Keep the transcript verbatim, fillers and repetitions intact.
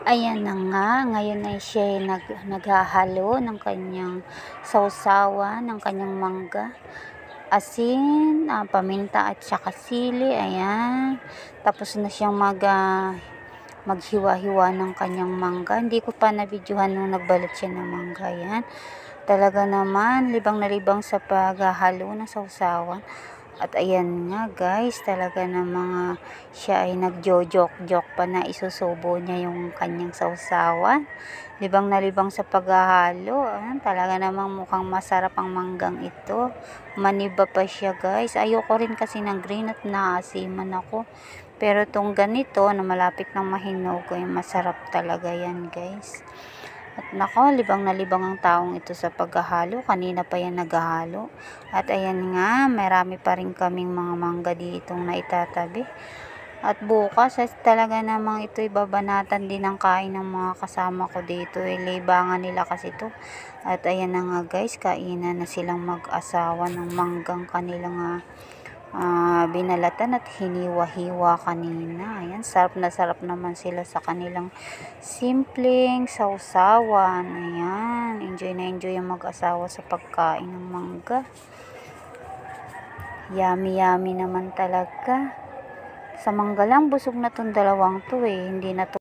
Ayan na nga, ngayon ay siya ay nag naghahalo ng kanyang sawsawan, ng kanyang mangga, asin, ah, paminta at saka sili, ayan. Tapos na siyang mag, ah, maghiwa-hiwa ng kanyang mangga. Hindi ko pa na-videohan nung nagbalot siya ng mangga, ayan. Talaga naman, libang na libang sa paghahalo ng sawsawan. At ayan nga guys, talaga na mga siya ay nagjo-joke-joke pa na isusubo niya yung kanyang sawsawan. Libang na libang sa paghahalo. Ayan, talaga namang mukhang masarap ang manggang ito. Maniba pa siya guys. Ayoko rin kasi ng green at naasiman ako. Pero tong ganito na malapit ng mahinog ay masarap talaga yan guys. At nako, libang na libang ang taong ito sa paghahalo. Kanina pa yan naghahalo. At ayan nga, marami pa rin kaming mga mangga ditong naitatabi. At bukas, ay talaga namang ito'y babanatan din ang kain ng mga kasama ko dito. Eh, libangan nila kasi to. At ayan na nga guys, kainan na silang mag-asawa ng manggang kanilang uh, uh, binalatan at hiniwa-hiwa kanina. Ayan, sarap na sarap naman sila sa kanilang simpleng sawsawan. Ayan, enjoy na enjoy ang mag-asawa sa pagkain ng mangga. Yummy yummy naman talaga. Sa mangga lang, busog na tong dalawang to eh. Hindi na to